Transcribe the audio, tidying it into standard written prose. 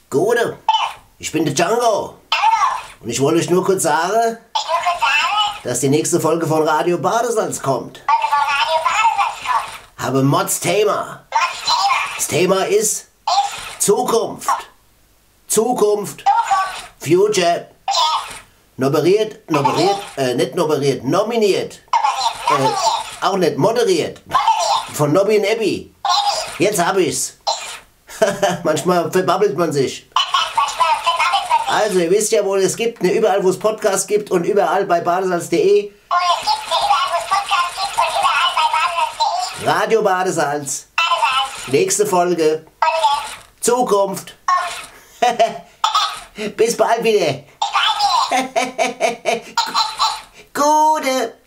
Gute, ich bin der Django. Und ich wollte euch nur kurz sagen, dass die nächste Folge von Radio Badesalz kommt. Habe Mods Thema. Das Thema ist Zukunft. Zukunft. Future. Nominiert. Auch nicht moderiert. Von Nobby und Abby. Jetzt hab ich's. Manchmal verbabbelt man sich. Also, ihr wisst ja, wo es gibt, ne? Überall, wo es Podcasts gibt und überall bei badesalz.de. Radio Badesalz. Nächste Folge. Zukunft. Bis bald wieder. Gute.